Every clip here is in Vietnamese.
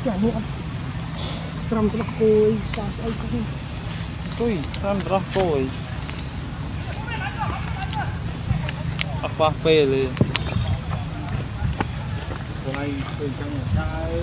chả nuông trầm cho côi chả ai cũng côi trầm rất côi apa pele này từ trong nhà trai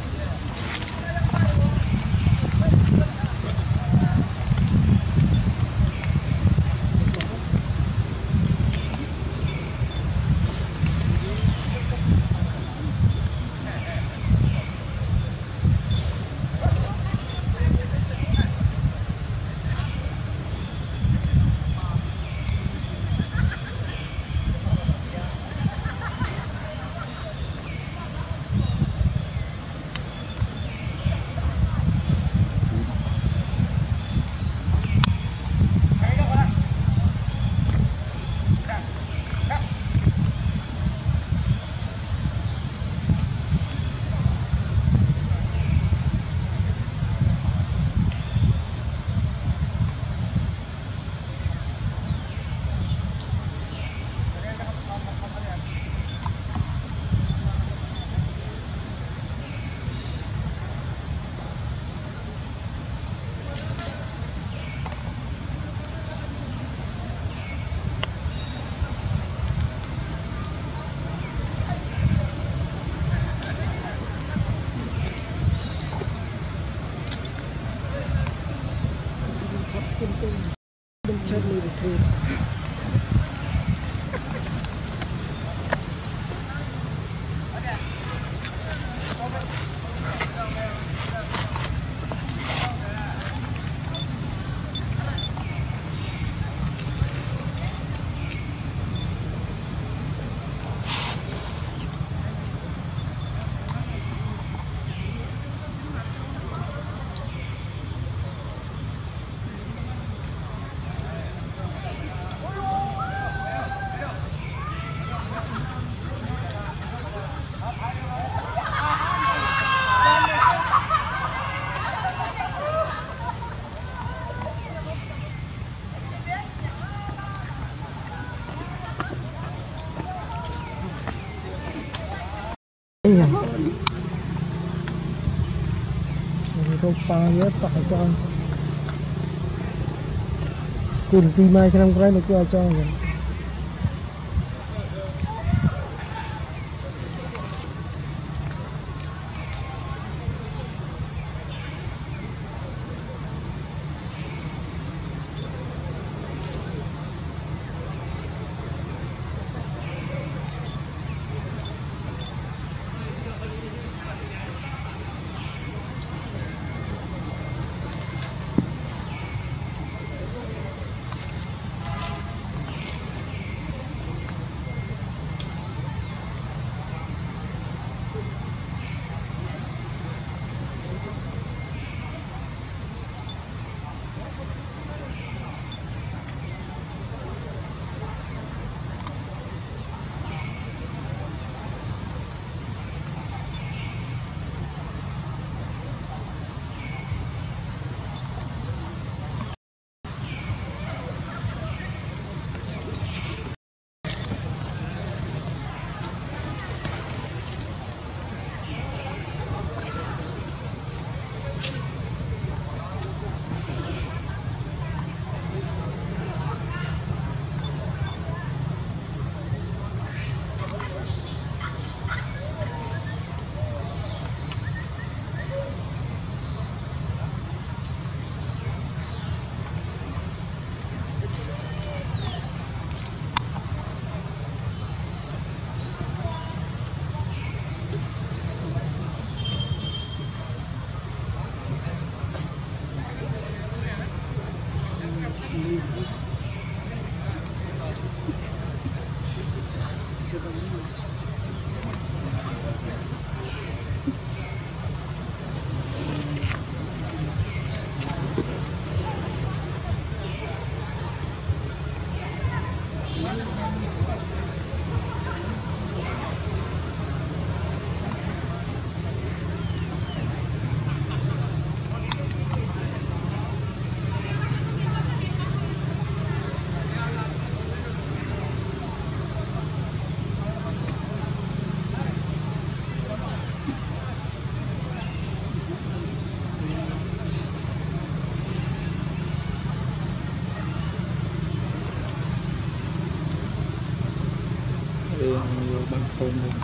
Rau nhớ tỏi cho cùng tì mai trong cái này cho rồi nhiều bằng tôm này.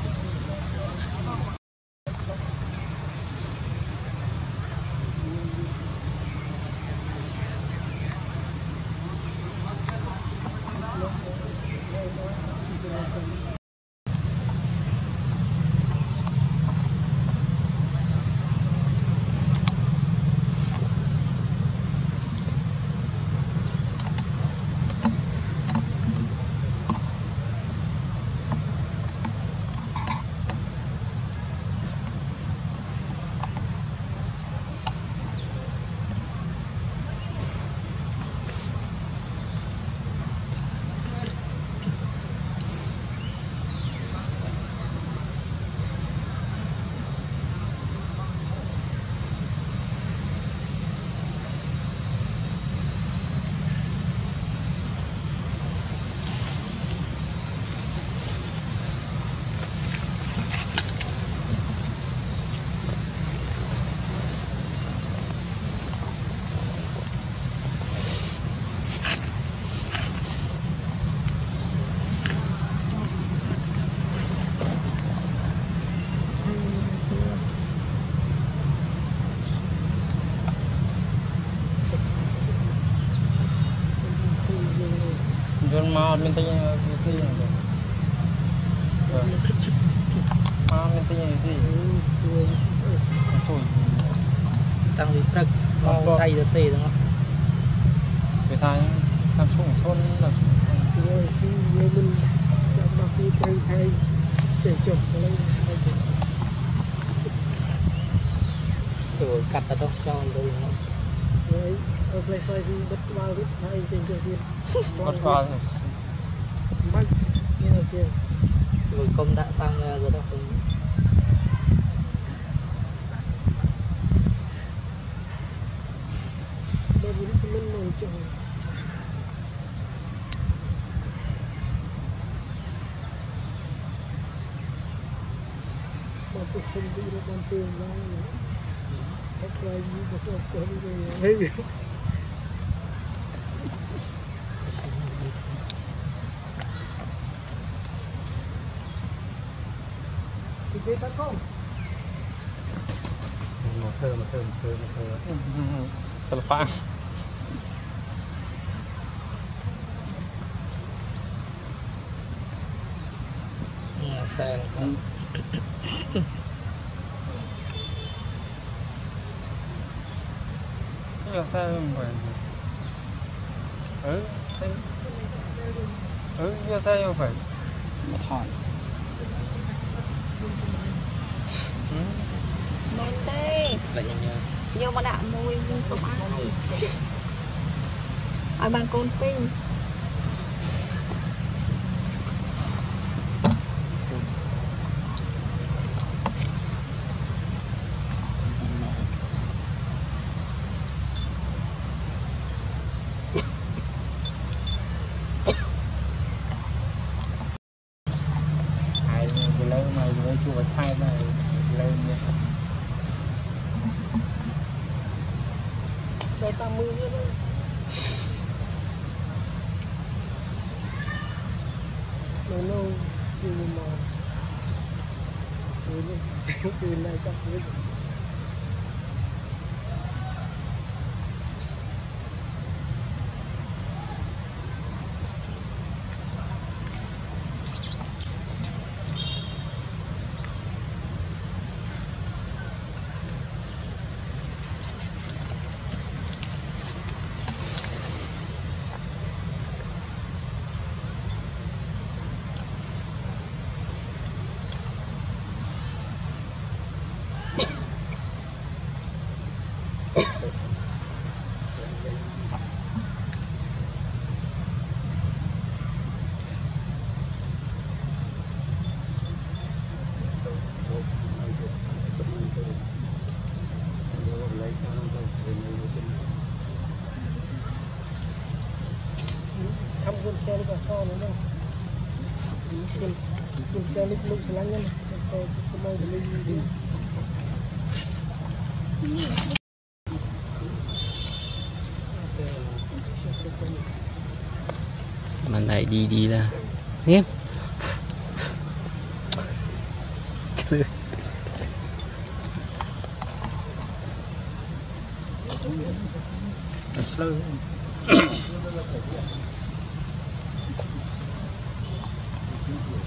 Jual mau mintanya itu ya. Mau mintanya itu. Betul. Tăng đi trật, tay ra tê đúng không? Người ta làm xuống thôn là rồi xin người mình chọn bạc đi thay thay để chụp lên Rồi cắt ra đó cho rồi nó rồi ở đây xoay thì bất vào hết thay trên chỗ kia bắt vào bắt như kia rồi công đã sang rồi đó không đây mình ngồi chỗ mà tôi không đi được con tiền ra hết rồi như một con rồi hey thì cái ta không một thơ thật là phá sang làm sao mà như sao phải một hỏi men tê vậy nha vô mà đạm mùi mình không ai ở bàn côn pin chùa thay này lên nha đây ta mưa nữa đây nó gì mà từ này chắc biết không quân cho nó con nữa đâu quân cho nó lúc lắng nhá cái môi của mình đi mình lại đi là nghe Slow.